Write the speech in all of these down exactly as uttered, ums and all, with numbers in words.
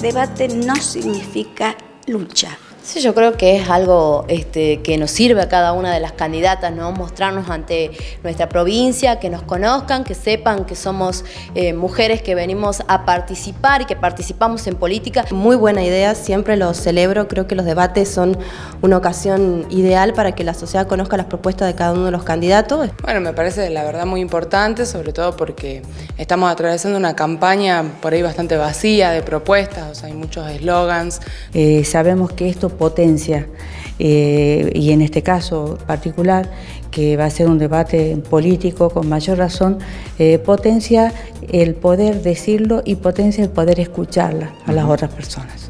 debate no significa lucha. Sí, yo creo que es algo este, que nos sirve a cada una de las candidatas, ¿no? Mostrarnos ante nuestra provincia, que nos conozcan, que sepan que somos eh, mujeres que venimos a participar y que participamos en política. Muy buena idea, siempre los celebro, creo que los debates son una ocasión ideal para que la sociedad conozca las propuestas de cada uno de los candidatos. Bueno, me parece la verdad muy importante, sobre todo porque estamos atravesando una campaña por ahí bastante vacía de propuestas, o sea, hay muchos eslogans. Eh, sabemos que esto potencia, eh, y en este caso particular, que va a ser un debate político con mayor razón, eh, potencia el poder decirlo y potencia el poder escucharla a las otras personas.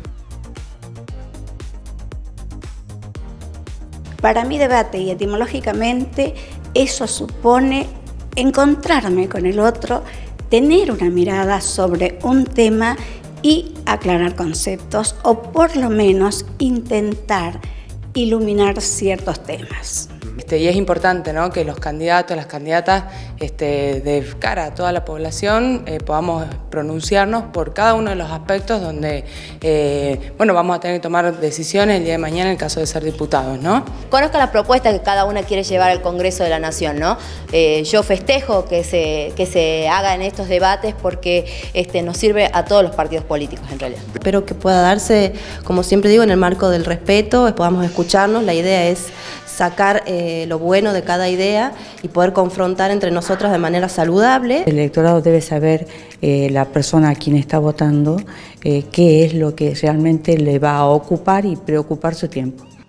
Para mi debate y etimológicamente eso supone encontrarme con el otro, tener una mirada sobre un tema y aclarar conceptos o por lo menos intentar iluminar ciertos temas. Este, y es importante, ¿no?, que los candidatos, las candidatas, este, de cara a toda la población, eh, podamos pronunciarnos por cada uno de los aspectos donde eh, bueno, vamos a tener que tomar decisiones el día de mañana en el caso de ser diputados, ¿no? Conozca la propuesta que cada una quiere llevar al Congreso de la Nación, ¿no? Eh, yo festejo que se, que se haga en estos debates porque este, nos sirve a todos los partidos políticos en realidad. Espero que pueda darse, como siempre digo, en el marco del respeto, podamos escucharnos. La idea es sacar eh, lo bueno de cada idea y poder confrontar entre nosotras de manera saludable. El electorado debe saber, eh, la persona a quien está votando, eh, qué es lo que realmente le va a ocupar y preocupar su tiempo.